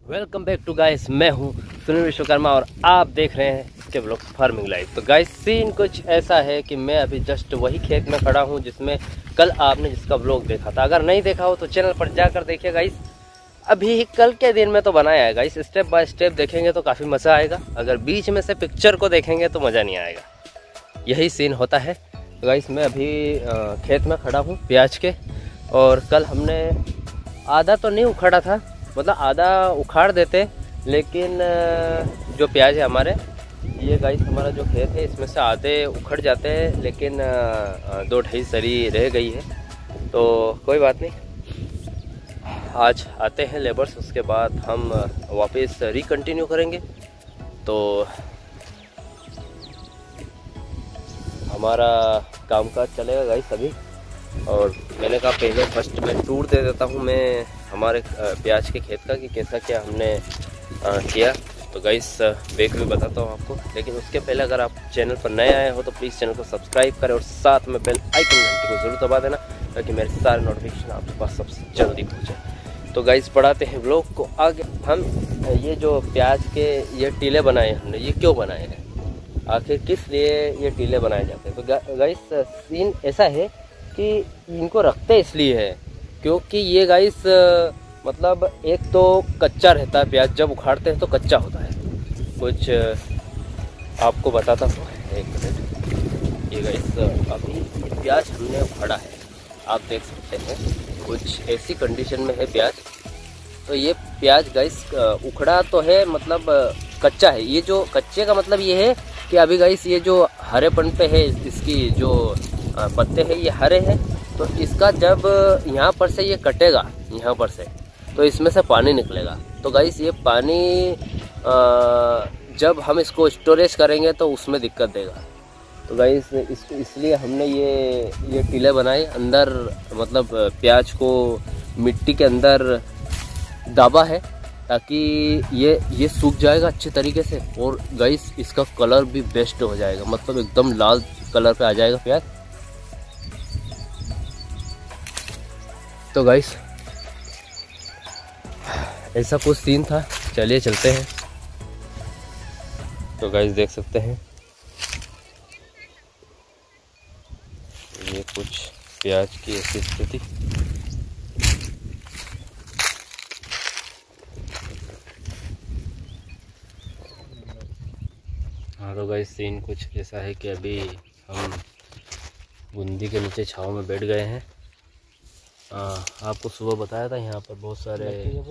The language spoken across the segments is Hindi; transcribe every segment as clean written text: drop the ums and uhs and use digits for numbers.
वेलकम बैक टू गाइस, मैं हूं सुनील विश्वकर्मा और आप देख रहे हैं इसके ब्लॉग फार्मिंग लाइफ। तो गाइस सीन कुछ ऐसा है कि मैं अभी जस्ट वही खेत में खड़ा हूं जिसमें कल आपने जिसका ब्लॉग देखा था। अगर नहीं देखा हो तो चैनल पर जाकर देखिए गाइस। अभी कल के दिन में तो बनाया है गाइस, स्टेप बाय स्टेप देखेंगे तो काफ़ी मज़ा आएगा। अगर बीच में से पिक्चर को देखेंगे तो मज़ा नहीं आएगा, यही सीन होता है। तो गाइस मैं अभी खेत में खड़ा हूँ प्याज के, और कल हमने आधा तो नहीं उखाड़ा था, मतलब आधा उखाड़ देते, लेकिन जो प्याज है हमारे, ये गाइस हमारा जो खेत है इसमें से आधे उखड़ जाते हैं, लेकिन 2-2.5 सरी रह गई है। तो कोई बात नहीं, आज आते हैं लेबर्स, उसके बाद हम वापस रिकंटिन्यू करेंगे। तो हमारा कामकाज चलेगा गाइस अभी। और मैंने कहा पहले फर्स्ट में टूर दे देता हूँ मैं हमारे प्याज के खेत का कि कैसा क्या हमने किया। तो गाइस बैक में बताता हूँ आपको, लेकिन उसके पहले अगर आप चैनल पर नए आए हो तो प्लीज़ चैनल को सब्सक्राइब करें और साथ में बेल आइकन घंटी को ज़रूर दबा देना, ताकि मेरे सारे नोटिफिकेशन आपके पास सबसे जल्दी पहुँचे। तो गाइस बढ़ाते हैं व्लॉग को आगे। हम ये जो प्याज के ये टीले बनाए हमने, ये क्यों बनाए हैं, आखिर किस लिए ये टीले बनाए जाते हैं। तो गाइस सीन ऐसा है कि इनको रखते इसलिए है क्योंकि ये गाइस मतलब एक तो कच्चा रहता है प्याज, जब उखाड़ते हैं तो कच्चा होता है। कुछ आपको बताता हूँ, एक मिनट। ये गाइस अभी प्याज हमने उखाड़ा है, आप देख सकते हैं कुछ ऐसी कंडीशन में है प्याज। तो ये प्याज गाइस उखड़ा तो है, मतलब कच्चा है। ये जो कच्चे का मतलब ये है कि अभी गाइस ये जो हरेपन पे है, इसकी जो पत्ते हैं ये हरे हैं। तो इसका जब यहाँ पर से ये कटेगा, यहाँ पर से, तो इसमें से पानी निकलेगा। तो गाइस ये पानी जब हम इसको स्टोरेज करेंगे तो उसमें दिक्कत देगा। तो गाइस इसलिए हमने ये टीले बनाए अंदर, मतलब प्याज को मिट्टी के अंदर दाबा है ताकि ये सूख जाएगा अच्छे तरीके से। और गाइस इसका कलर भी बेस्ट हो जाएगा, मतलब एकदम लाल कलर पे आ जाएगा प्याज। तो गाइस ऐसा कुछ सीन था, चलिए चलते हैं। तो गाइस देख सकते हैं ये कुछ प्याज की ऐसी स्थिति। हाँ तो गाइस सीन कुछ ऐसा है कि अभी हम बूंदी के नीचे छाँव में बैठ गए हैं। आपको सुबह बताया था यहाँ पर बहुत सारे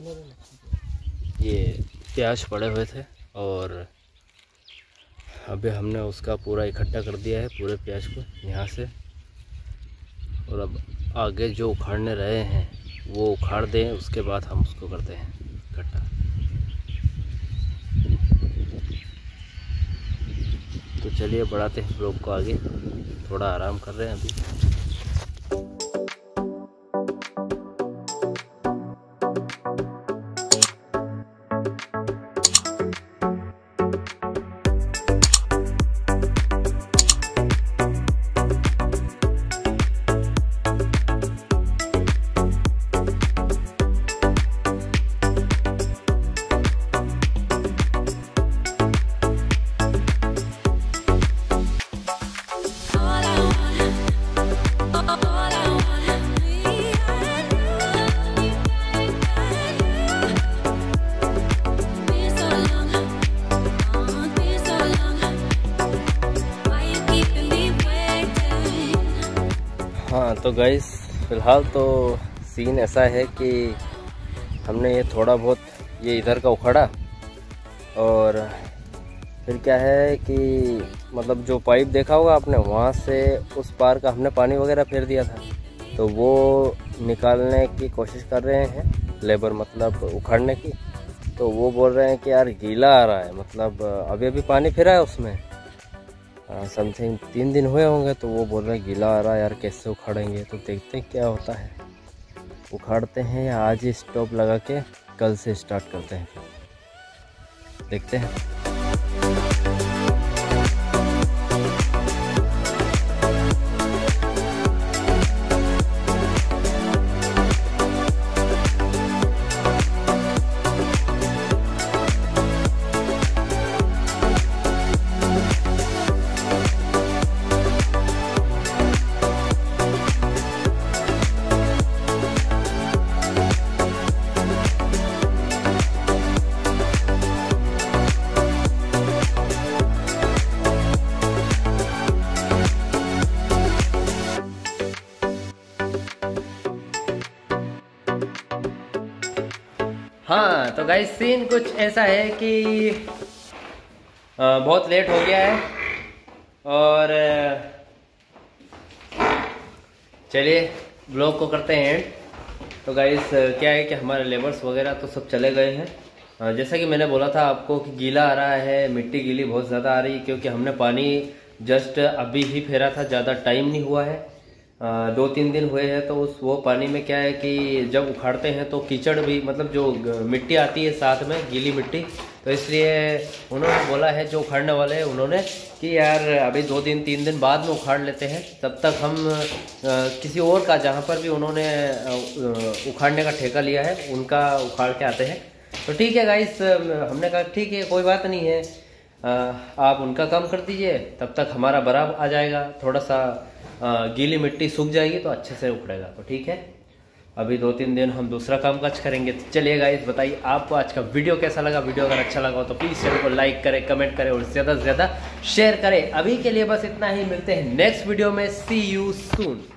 ये प्याज पड़े हुए थे, और अभी हमने उसका पूरा इकट्ठा कर दिया है पूरे प्याज को यहाँ से। और अब आगे जो उखाड़ने रहे हैं वो उखाड़ दें, उसके बाद हम उसको करते हैं इकट्ठा। तो चलिए बढ़ाते हैं ब्लॉग को आगे, थोड़ा आराम कर रहे हैं अभी। हाँ तो गाइस फ़िलहाल तो सीन ऐसा है कि हमने ये थोड़ा बहुत ये इधर का उखाड़ा, और फिर क्या है कि मतलब जो पाइप देखा होगा आपने, वहाँ से उस पार का हमने पानी वगैरह फेर दिया था। तो वो निकालने की कोशिश कर रहे हैं लेबर, मतलब उखाड़ने की। तो वो बोल रहे हैं कि यार गीला आ रहा है, मतलब अभी अभी पानी फिरा है उसमें, समथिंग 3 दिन हुए होंगे। तो वो बोल रहे हैं गीला आ रहा है यार, कैसे उखाड़ेंगे। तो देखते हैं क्या होता है, उखाड़ते हैं या आज ही स्टॉप लगा के कल से स्टार्ट करते हैं, देखते हैं। हाँ तो गाइस सीन कुछ ऐसा है कि बहुत लेट हो गया है और चलिए ब्लॉग को करते हैं एंड। तो गाइस क्या है कि हमारे लेबर्स वगैरह तो सब चले गए हैं। जैसा कि मैंने बोला था आपको कि गीला आ रहा है, मिट्टी गीली बहुत ज़्यादा आ रही है क्योंकि हमने पानी जस्ट अभी ही फेरा था, ज़्यादा टाइम नहीं हुआ है, 2-3 दिन हुए हैं। तो उस वो पानी में क्या है कि जब उखाड़ते हैं तो कीचड़ भी, मतलब जो मिट्टी आती है साथ में गीली मिट्टी, तो इसलिए उन्होंने बोला है जो उखाड़ने वाले हैं उन्होंने कि यार अभी 2-3 दिन बाद में उखाड़ लेते हैं, तब तक हम किसी और का, जहाँ पर भी उन्होंने उखाड़ने का ठेका लिया है उनका उखाड़ के आते हैं। तो ठीक है गाइस, हमने कहा ठीक है कोई बात नहीं है, आप उनका काम कर दीजिए, तब तक हमारा बराबर आ जाएगा, थोड़ा सा गीली मिट्टी सूख जाएगी तो अच्छे से उखड़ेगा। तो ठीक है, अभी 2-3 दिन हम दूसरा काम काज करेंगे। तो चलिए गाइस बताइए आपको आज का वीडियो कैसा लगा। वीडियो अगर अच्छा लगा हो तो प्लीज़ चैनल को लाइक करें, कमेंट करें और ज़्यादा से ज़्यादा शेयर करें। अभी के लिए बस इतना ही, मिलते हैं नेक्स्ट वीडियो में। See you soon.